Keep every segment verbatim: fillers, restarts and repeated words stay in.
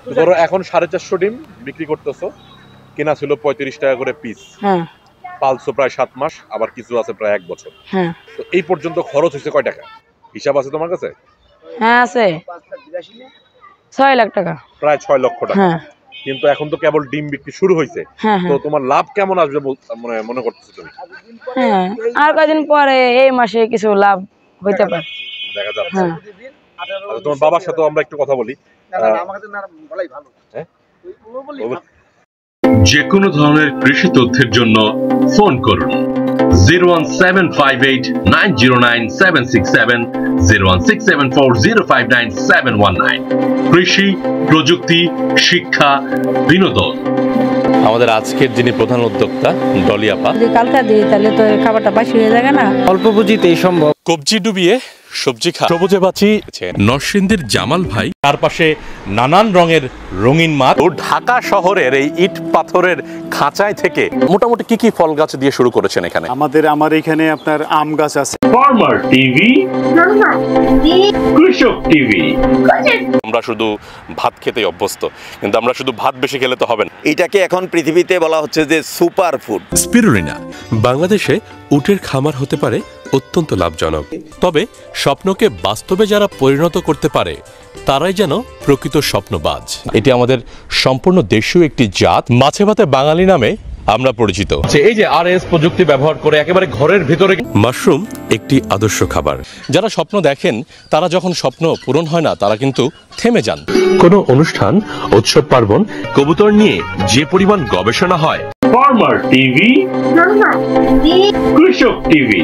ধরো এখন সাড়ে চারশো ডিম বিক্রি করতেছো, কেনা ছিল পঁয়ত্রিশ টাকা করে পিস। হ্যাঁ, পালছো প্রায় সাত মাস, আবার কিছু আছে প্রায় এক বছর। হ্যাঁ, তো এই পর্যন্ত খরচ হয়েছে কয় টাকা? হিসাব আছে তোমার কাছে? হ্যাঁ আছে, ছয় লাখ টাকা, প্রায় ছয় লক্ষ টাকা। হ্যাঁ, কিন্তু এখন তো কেবল ডিম বিক্রি শুরু হয়েছে, তো তোমার লাভ কেমন আসবে মনে মনে করতেছো তুমি? হ্যাঁ, আর কয়েকদিন পরে এই মাসে কিছু লাভ হইতে পারে, দেখা যাচ্ছে। আচ্ছা, তোমার বাবার সাথে আমরা একটু কথা বলি। যে কোনো ধরনের কৃষি তথ্যের জন্য ফোন করুন zero one seven five eight nine zero nine seven six seven, zero one six seven four zero five nine seven one nine. কৃষি, প্রযুক্তি, শিক্ষা, বিনোদন। আমাদের আজকের যিনি প্রধান উদ্যোক্তা ডলি আপা, যদি কালকা দিই তাহলে তো খাবারটা বাসি হয়ে যাবে না, অল্প পুঁজিতেই সম্ভব। কবজি ডুবিয়ে সবজি খা, সবুজে বাঁচি। নরসিংদীর জামাল ভাই, তার পাশে নানান রঙের রঙিন মাছ। ও ঢাকা শহরের এই ইট পাথরের খাঁচায় থেকে মোটামুটি কি কি ফল গাছ দিয়ে শুরু করেছেন এখানে? আমাদের আমার এখানে আপনার আম গাছ আছে। ফার্মার টিভি, কৃষক টিভি। আমরা শুধু ভাত খেতেই অভ্যস্ত, কিন্তু আমরা শুধু ভাত বেশি খেলে তো হবে না। এটাকে এখন পৃথিবীতে বলা হচ্ছে যে সুপার ফুড। স্পিরুলিনা বাংলাদেশে উটের খামার হতে পারে অত্যন্ত লাভজনক, তবে স্বপ্নকে বাস্তবে যারা পরিণত করতে পারে তারাই যেন প্রকৃত স্বপ্নবাজ। এটি আমাদের সম্পূর্ণ দেশীয় একটি জাত, মাছে ভাতে বাঙালি নামে আমরা পরিচিত। এই যে আর এস প্রযুক্তি ব্যবহার করে একেবারে ঘরের ভিতরে। মাশরুম একটি আদর্শ খাবার। যারা স্বপ্ন দেখেন তারা যখন স্বপ্ন পূরণ হয় না তারা কিন্তু থেমে যান। কোনো অনুষ্ঠান, উৎসব পার্বণ, কবুতর নিয়ে যে পরিমাণ গবেষণা হয়, ফার্মার টিভি, কৃষক টিভি।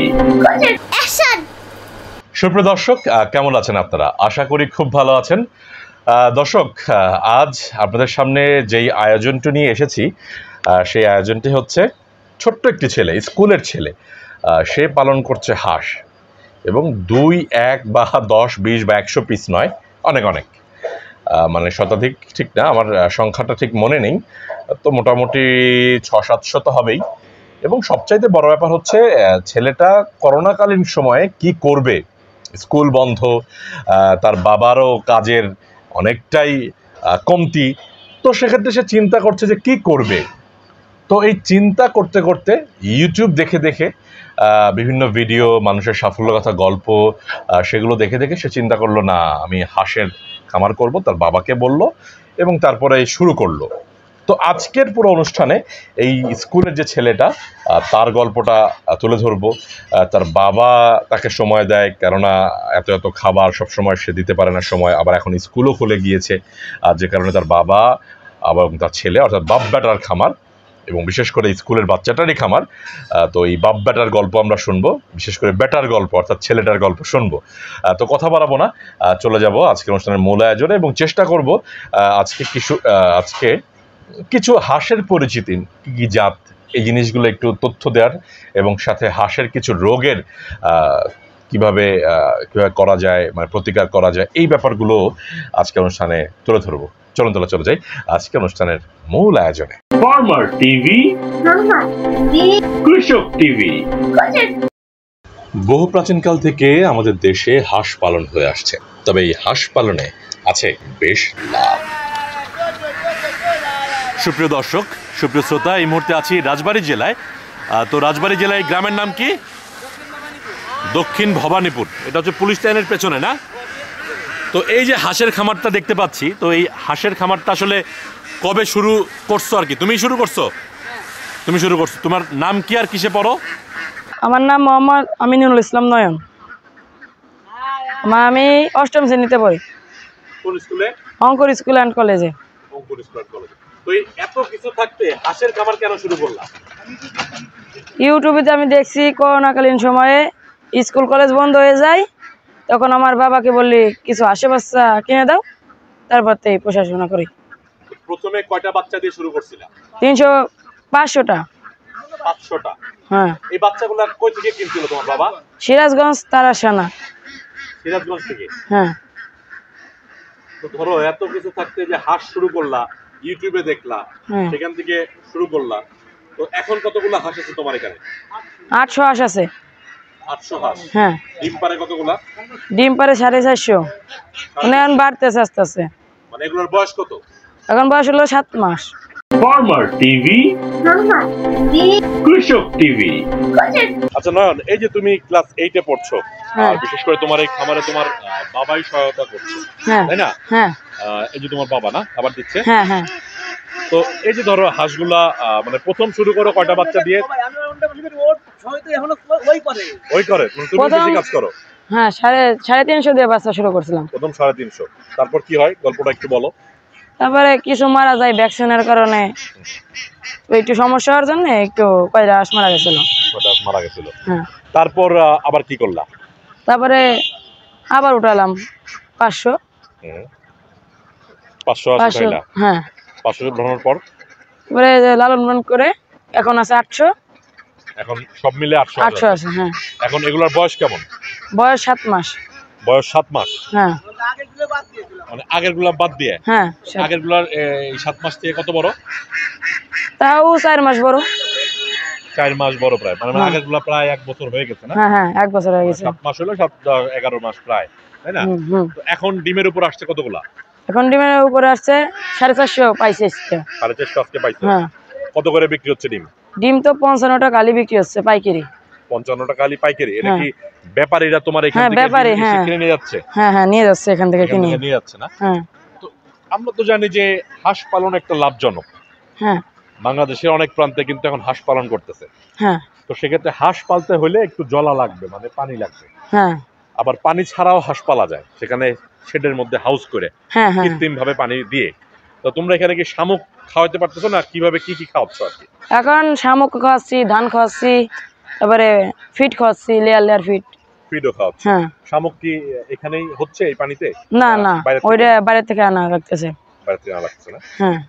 সুপ্রিয় দর্শক, কেমন আছেন আপনারা? আশা করি খুব ভালো আছেন। দর্শক, আজ আপনাদের সামনে যেই আয়োজনটি নিয়ে এসেছি সেই আয়োজনটি হচ্ছে ছোট্ট একটি ছেলে, স্কুলের ছেলে, সে পালন করছে হাঁস, এবং দুই এক বা দশ বিশ বা একশো পিস নয়, অনেক অনেক, মানে শতাধিক ঠিক না, আমার সংখ্যাটা ঠিক মনে নেই, তো মোটামুটি ছ সাতশো তো হবেই। এবং সবচাইতে বড় ব্যাপার হচ্ছে ছেলেটা করোনাকালীন সময়ে কি করবে, স্কুল বন্ধ, তার বাবারও কাজের অনেকটাই কমতি, তো সেক্ষেত্রে সে চিন্তা করছে যে কি করবে। তো এই চিন্তা করতে করতে ইউটিউব দেখে দেখে বিভিন্ন ভিডিও, মানুষের সাফল্য কথা, গল্প, সেগুলো দেখে দেখে সে চিন্তা করলো না আমি হাঁসের খামার করব। তার বাবাকে বলল এবং তারপরে শুরু করলো। তো আজকের পুরো অনুষ্ঠানে এই স্কুলের যে ছেলেটা, তার গল্পটা তুলে ধরবো। তার বাবা তাকে সময় দেয়, কেননা এত এত খাবার সবসময় সে দিতে পারে না সময়, আবার এখন স্কুলও খুলে গিয়েছে, আর যে কারণে তার বাবা এবং তার ছেলে অর্থাৎ বাপ বেটার খামার, এবং বিশেষ করে স্কুলের বাচ্চাটারই খামার। তো এই বাপ বেটার গল্প আমরা শুনবো, বিশেষ করে বেটার গল্প অর্থাৎ ছেলেটার গল্প শুনবো। তো কথা বাড়াবো না, চলে যাব আজকের অনুষ্ঠানের মূল আয়োজনে, এবং চেষ্টা করব আজকে কিছু আজকে কিছু হাঁসের পরিচিতি, কী কী জাত, এই জিনিসগুলো একটু তথ্য দেওয়ার, এবং সাথে হাঁসের কিছু রোগের কিভাবে কীভাবে করা যায়, মানে প্রতিকার করা যায়, এই ব্যাপারগুলো আজকের অনুষ্ঠানে তুলে ধরবো। চলুন তাহলে চলে যাই আজকে অনুষ্ঠানের মূল আয়োজনে। ফার্মার টিভি, কৃষক টিভি। বহু প্রাচীনকাল থেকে আমাদের দেশে হাঁস পালন হয়ে আসছে, তবে এই হাঁস পালনে আছে বেশ লাভ। সুপ্রিয় দর্শক, সুপ্রিয় শ্রোতা, এই মুহূর্তে আছি রাজবাড়ী জেলায়। তো রাজবাড়ী জেলায় গ্রামের নাম কি? দক্ষিণ ভবানীপুর। এটা হচ্ছে পুলিশ লাইনের পেছনে না? তো এই যে হাঁসের খামারটা দেখতে পাচ্ছি, তো এই হাঁসের খামারটা আসলে কবে শুরু করছো? আর কি তুমি শুরু করছো? তুমি শুরু করছো। তোমার নাম কি আর কিসে পড়ো? আমার নাম মোহাম্মদ আমিনুল ইসলাম নয়ন। আমি অষ্টম শ্রেণীতে পড়ি। কোন স্কুলে? অঙ্কুর স্কুল অ্যান্ড কলেজে। অঙ্কুর স্কুল অ্যান্ড কলেজে। তো এই এত কিছু থাকতে হাঁসের খামার কেন শুরু করলা? ইউটিউবে আমি দেখছি করোনাকালীন সময়ে স্কুল কলেজ বন্ধ হয়ে যায়, তখন আমার বাবাকে বললি কিছু হাঁসের বাচ্চা কিনে দাও, তারপর থেকে পড়াশোনা করি। প্রথমে কয়টা বাচ্চা দিয়ে শুরু করছিলা? তিনশো পাঁচশোটা। পাঁচশোটা? হ্যাঁ। এই বাচ্চাগুলো কই থেকে কিনছিল তোমার বাবা? সিরাজগঞ্জ তারাসানা। সিরাজগঞ্জ থেকে? হ্যাঁ। তো ধরো এত কিছু থাকতে যে হাঁস শুরু করলা, ইউটিউবে দেখলা, সেখান থেকে শুরু করলা, তো এখন কতগুলো হাঁস আছে তোমার এখানে? আটশো হাঁস আছে। আটশো হাঁস? হ্যাঁ। ডিম পারে কতগুলা? ডিম পারে সাড়ে চারশো, মানে এখন বাড়তেছে আস্তে আস্তে। মানে এগুলোর বয়স কত? এখন বয়স হলো সাত মাস। ফার্মার টিভি, কৃষক টিভি। আচ্ছা নয়ন, এই যে তুমি ক্লাস এইটে পড়ছো, হ্যাঁ। আর বিশেষ করে তোমার এই খামারে তোমার আহ, বাবাই সহায়তা করছে, হ্যাঁ তাই না? হ্যাঁ আহ, এই যে তোমার বাবা না খাবার দিচ্ছে, হ্যাঁ হ্যাঁ তো এই যে ধরো হাঁসগুলা আহ, মানে প্রথম শুরু করো কয়টা বাচ্চা দিয়ে? ওই করে তুমি তুমি প্রথম- বেশি কাজ করো। হ্যাঁ সাড়ে সাড়ে তিনশো দিয়ে বাচ্চা শুরু করছিলাম। প্রথম সাড়ে তিনশো, তারপর কি হয় গল্পটা একটু বলো। তারপরে কিছু মারা যায় ভ্যাকসিনের কারণে, একটু সমস্যা হওয়ার জন্য একটু কয়টা হাঁস মারা গেছিল। ছয়টা হাঁস মারা গেছিল। হ্যাঁ তারপর আহ, আবার কি করলা? তারপরে আবার উঠালাম পাঁচশো হুম। পাঁচশো হাঁস পাঁচশো উঠাইলা। হ্যাঁ। পাঁচশো উঠানোর পর তারপরে যে লালন পালন করে এখন আছে আটশো। এখন সব মিলে আটশো আটশো আছে হ্যাঁ। এখন এগুলোর বয়স কেমন? বয়স সাত মাস। বয়স সাত মাস। হ্যাঁ মানে আগের গুলা বাদ দিয়ে হ্যাঁ সাত- আগের গুলার এই সাত মাস থেকে কত বড়? তাও চার মাস বড়। চার মাস বড় প্রায়, মানে হ্যাঁ। আগের গুলা প্রায় এক বছর হয়ে গেছে না? হ্যাঁ হ্যাঁ এক বছর হয়ে গেছে। সাত মাস হলো সাত আহ, এগারো মাস প্রায়, তাই না? হুম হুম। তো এখন ডিমের উপর আসছে কতগুলা? এখন ডিমের উপরে আসছে সাড়ে চারশো পাইছে আজকে। সাড়ে চারশো আজকে পাইছো। হ্যাঁ কত করে বিক্রি হচ্ছে ডিম? ডিম তো পঞ্চান্ন টাকা আলি বিক্রি হচ্ছে পাইকারি। পঞ্চান্ন টাকা আলি পাইকারি। এটা হ্যাঁ। কি ব্যাপারীরা তোমার এখান হ্যাঁ, থেকে ব্যাপারী, ডিম এসে হ্যাঁ। কিনে নিয়ে যাচ্ছে? হ্যাঁ হ্যাঁ নিয়ে যাচ্ছে এখান থেকে এখান কিনে। থেকে নিয়ে যাচ্ছে না? হ্যাঁ তো আমরা তো জানি যে হাঁস পালন একটা লাভজনক। হ্যাঁ বাংলাদেশের অনেক প্রান্তে কিন্তু এখন হাঁস পালন করতেছে। হ্যাঁ তো সেক্ষেত্রে হাঁস পালতে হলে একটু জলা লাগবে, মানে পানি লাগবে। হ্যাঁ আবার পানি ছাড়াও হাঁস পালা যায়, সেখানে শেডের মধ্যে হাউস করে হ্যাঁ হ্যাঁ। কৃত্রিম ভাবে পানি দিয়ে। তো তোমরা এখানে কি শামুক খাওয়াতে পারতেছো না? কিভাবে কি কি খাওয়াচ্ছ আর কি? এখন শামুক খাওয়াচ্ছি, ধান খাওয়াচ্ছি, তারপরে ফিট খাওয়াচ্ছি, লেয়ার লেয়ার ফিট। ফিডও খাওয়াচ্ছ। হ্যাঁ। শামুক কি এখানেই হচ্ছে এই পানিতে? না না বাইরে থেকে? ওইটা বাইরে থেকে আনা লাগতেছে। বাইরে থেকে আনা লাগছে না? হ্যাঁ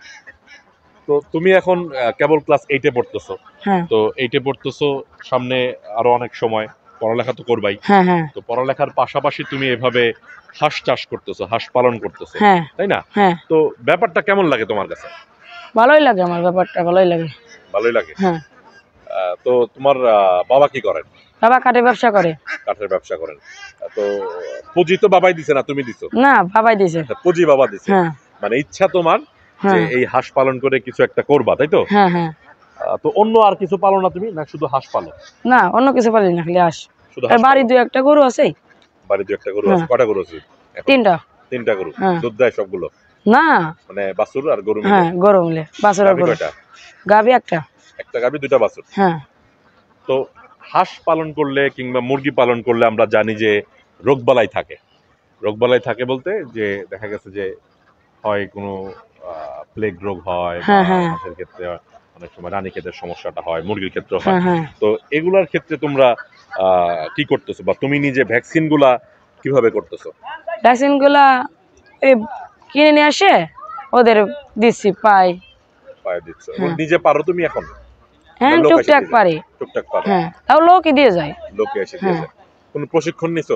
তো তুমি এখন আহ, কেবল ক্লাস এইটে পড়তেছো। হ্যাঁ তো এইটে পড়তেছো, সামনে আরো অনেক সময় পড়ালেখা তো করবাই। হ্যাঁ হ্যাঁ তো পড়ালেখার পাশাপাশি তুমি এভাবে হাঁস চাষ করতেছো, হাঁস পালন করতেছো, হ্যাঁ তাই না? হ্যাঁ তো ব্যাপারটা কেমন লাগে তোমার কাছে? ভালোই লাগে, আমার ব্যাপারটা ভালোই লাগে। ভালোই লাগে। হ্যাঁ। আহ, তো তোমার আহ, বাবা কি করেন? বাবা কাঠের ব্যবসা করে। কাঠের ব্যবসা করেন। আহ, তো পুঁজি তো বাবাই দিছে না তুমি দিছো? না বাবাই দিছে। পুঁজি বাবা দিছে। হ্যাঁ মানে ইচ্ছা তোমার যে হ্যাঁ এই হাঁস পালন করে কিছু একটা করবা, তাই তো? হ্যাঁ হ্যাঁ। আহ, তো অন্য আর কিছু পালো না তুমি, না শুধু হাঁস পালো? না অন্য কিছু পারি না, খালি হাঁস। শুধু আর হাঁস বাড়ি পালো? দুই একটা গরু আছে। বাড়ি দু একটা গরু আছে। হ্যাঁ। কটা গরু আছে এখন? তিনটা। তিনটা গরু। হ্যাঁ। দুধ দেয় সবগুলো? না মানে বাছুর আর গরু মিলে? হ্যাঁ গরু মিলে। বাছুর আর গাভী গরু। কয়টা? গাভী একটা। একটা গাভী দুইটা বাছুর। হ্যাঁ তো হাঁস পালন করলে কিংবা মুরগি পালন করলে আমরা জানি যে রোগবালাই থাকে। রোগবালাই থাকে বলতে যে দেখা গেছে যে হয় কোনো প্লেগ রোগ হয়, বা হ্যাঁ, হ্যাঁ। হাঁসের ক্ষেত্রে অনেক সময় রানীক্ষেতের সমস্যাটা হয়, মুরগির ক্ষেত্রে হয়। হ্যাঁ হ্যাঁ। তো এগুলার ক্ষেত্রে তোমরা আহ, কি করতেছো, বা তুমি নিজে ভ্যাকসিন গুলা কিভাবে করতেছো? ভ্যাকসিন গুলা এই কিনে নিয়ে আসে ওদের দিচ্ছি পাই। পায়ে দিচ্ছ? হ্যাঁ। নিজে পারো তুমি এখন? হ্যাঁ লোক এসে টুকটাক দিয়ে যায়? পারি। টুকটাক পারো? হ্যাঁ তাও লোকই দিয়ে যায়। লোকে এসে দিয়ে হ্যাঁ। যায়। কোনো প্রশিক্ষণ নিছো?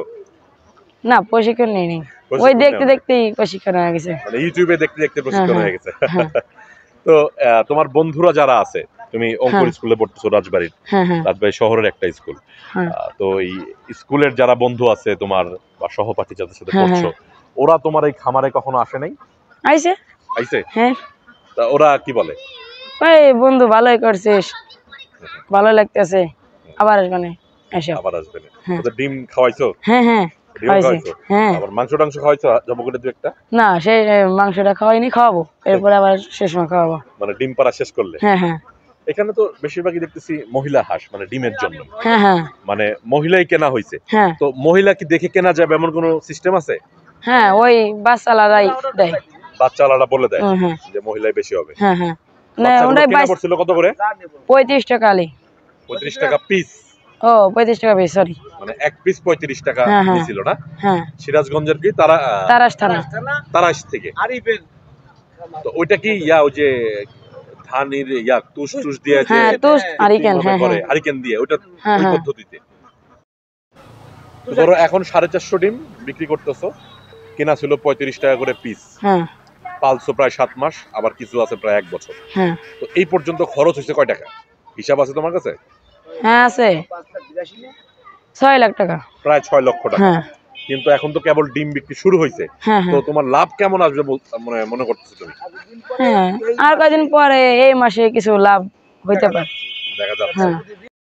না প্রশিক্ষণ নেই নি। প্রশিক্ষণ ওই দেখতে নেওয়া? দেখতেই প্রশিক্ষণ হয়ে গেছে। মানে ইউটিউবে দেখতে দেখতে প্রশিক্ষণ হ্যাঁ, হয়ে গেছে। হ্যাঁ। তো আহ, তোমার বন্ধুরা যারা আছে, তুমি অঙ্কুর হ্যাঁ। স্কুলে পড়তেছো রাজবাড়ির, হ্যাঁ হ্যাঁ রাজবাড়ি শহরের একটা স্কুল। হ্যাঁ। আহ, তো এই স্কুলের যারা বন্ধু আছে তোমার, বা সহপাঠী যাদের সাথে হ্যাঁ, পড়ছো, ওরা তোমার এই খামারে কখনো আসে নাই? আইছে। আইছে? হ্যাঁ তা ওরা কি বলে? ওই বন্ধু ভালোই করছিস, ভালো লাগতেছে, আবার আসবানে এসব। আবার আসবে না? হ্যাঁ। ওদের ডিম খাওয়াইছো? হ্যাঁ হ্যাঁ ডিম খাওয়াইছে। খাওয়াইছো? হ্যাঁ। আবার মাংস টাংস খাওয়াইছো জব করে দু একটা? না সেই এ, মাংসটা খাওয়াইনি, খাওয়াবো এরপরে আবার শেষ সময় খাওয়াবো। মানে ডিম পাড়া শেষ করলে? হ্যাঁ হ্যাঁ এখানে তো বেশিরভাগই দেখতেছি মহিলা হাঁস, মানে ডিমের জন্য। হ্যাঁ হ্যাঁ মানে মহিলাই কেনা হয়েছে। হ্যাঁ তো মহিলা কি দেখে কেনা যাবে এমন কোনো সিস্টেম আছে? হ্যাঁ ওই বাচ্চালারাই দেয়। বাচ্চাওয়ালারা বলে দেয় হুম, হ্যাঁ যে মহিলাই বেশি হবে? হ্যাঁ হ্যাঁ না বাচ্চাগুলো ওটাই কেনা বাইশ পড়ছিল কত করে? পঁয়ত্রিশ টাকা আলি। পঁয়ত্রিশ টাকা পিস? ও পঁয়ত্রিশ টাকা বেশ, সরি। মানে এক পিস পঁয়ত্রিশ টাকা হ্যাঁ, হ্যাঁ। নিয়েছিল না? হ্যাঁ সিরাজগঞ্জের কি তারা আহ, তারাস থানা। তারাশ থেকে? তো ওইটা কি ইয়া ওই যে ধানের ইয়া তুষ টুস দিয়ে যে হ্যাঁ তুষ হারিকেন। কৃত্রিমভাবে হ্যাঁ করে, হ্যাঁ হারিকেন দিয়ে, ওইটা হ্যাঁ, ওই হ্যাঁ। পদ্ধতিতে। তো ধরো এখন সাড়ে চারশো ডিম বিক্রি করতেছো, কেনা ছিল পঁয়ত্রিশ টাকা করে পিস, হ্যাঁ পালছো প্রায় সাত মাস, আবার কিছু আছে প্রায় এক বছর। হ্যাঁ তো এই পর্যন্ত খরচ হয়েছে কয় টাকা? হিসাব আছে তোমার কাছে? হ্যাঁ আছে ছয় লাখ টাকা। প্রায় ছয় লক্ষ টাকা। হ্যাঁ কিন্তু এখন তো কেবল ডিম বিক্রি শুরু হয়েছে, হ্যাঁ তো হ্যাঁ তোমার লাভ কেমন আসবে বল- মানে মনে করতেছো তুমি? হ্যাঁ আর কয়দিন পরে এই মাসে কিছু লাভ হইতে পারে। দেখা যাচ্ছে হ্যাঁ